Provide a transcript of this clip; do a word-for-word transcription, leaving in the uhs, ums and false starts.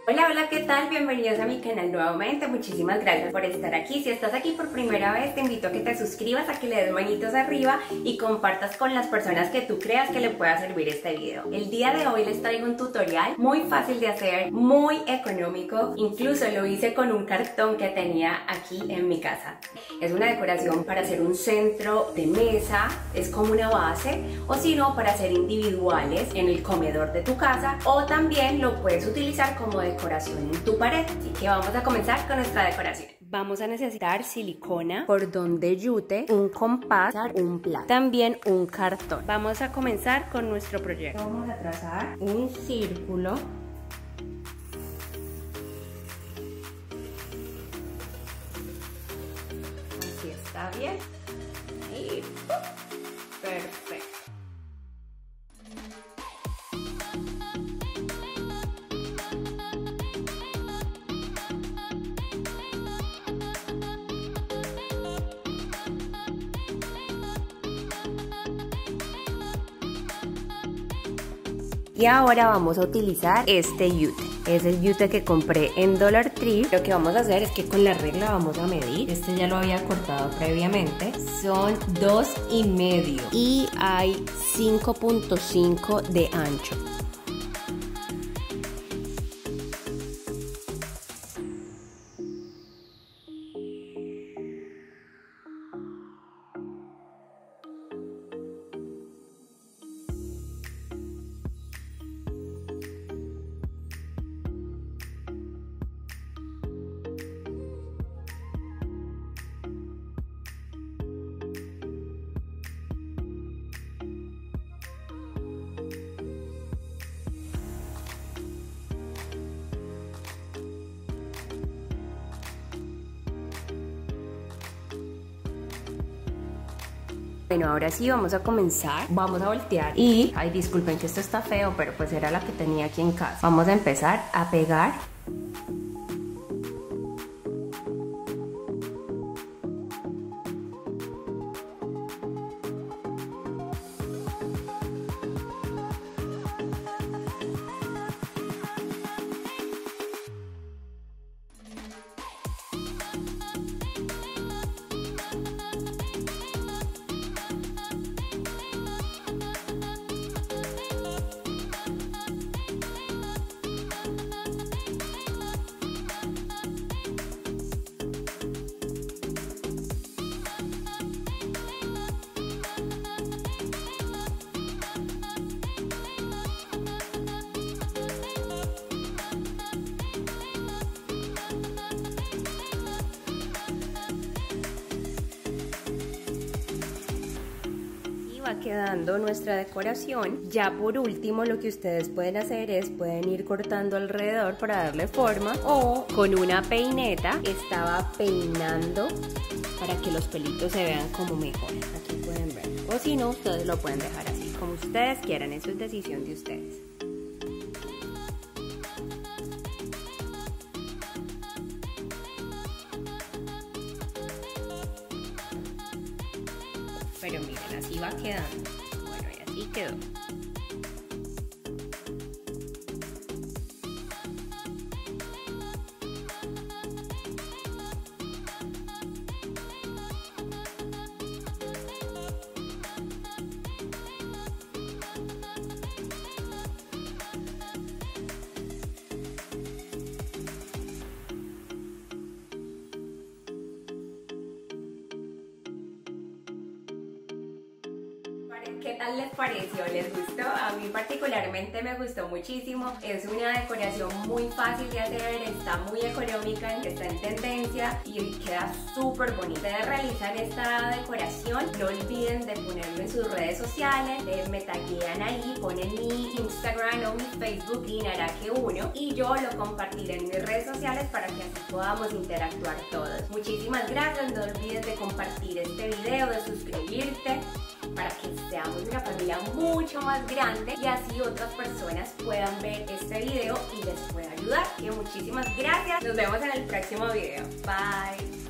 Hola, hola, ¿qué tal? Bienvenidos a mi canal nuevamente, muchísimas gracias por estar aquí. Si estás aquí por primera vez, te invito a que te suscribas, a que le des manitos arriba y compartas con las personas que tú creas que le pueda servir este video. El día de hoy les traigo un tutorial muy fácil de hacer, muy económico, incluso lo hice con un cartón que tenía aquí en mi casa. Es una decoración para hacer un centro de mesa, es como una base, o si no, para hacer individuales en el comedor de tu casa, o también lo puedes utilizar como decoración decoración en tu pared. Así que vamos a comenzar con nuestra decoración. Vamos a necesitar silicona, cordón de yute, un compás, un plato, también un cartón. Vamos a comenzar con nuestro proyecto. Vamos a trazar un círculo. Así está bien. Y perfecto. Y ahora vamos a utilizar este yute. Es el yute que compré en Dollar Tree. Lo que vamos a hacer es que con la regla vamos a medir. Este ya lo había cortado previamente. Son dos y medio y hay cinco punto cinco de ancho. Bueno, ahora sí vamos a comenzar, vamos a voltear y, ay, disculpen que esto está feo, pero pues era la que tenía aquí en casa. Vamos a empezar a pegar. Va quedando nuestra decoración. Ya por último, lo que ustedes pueden hacer es pueden ir cortando alrededor para darle forma, o con una peineta estaba peinando para que los pelitos se vean como mejor. Aquí pueden ver, o si no, ustedes lo pueden dejar así como ustedes quieran. Eso es decisión de ustedes. Pero miren, así va quedando. Bueno, y así quedó. ¿Qué tal les pareció? ¿Les gustó? A mí particularmente me gustó muchísimo. Es una decoración muy fácil de hacer, está muy económica, está en tendencia y queda súper bonita. Ustedes realizan esta decoración, no olviden de ponerlo en sus redes sociales, me taguean ahí, ponen mi Instagram o mi Facebook, Dinaraque uno, y yo lo compartiré en mis redes sociales para que así podamos interactuar todos. Muchísimas gracias, no olvides de compartir este video, de suscribirte, para que seamos una familia mucho más grande y así otras personas puedan ver este video y les pueda ayudar. Y muchísimas gracias. Nos vemos en el próximo video. Bye.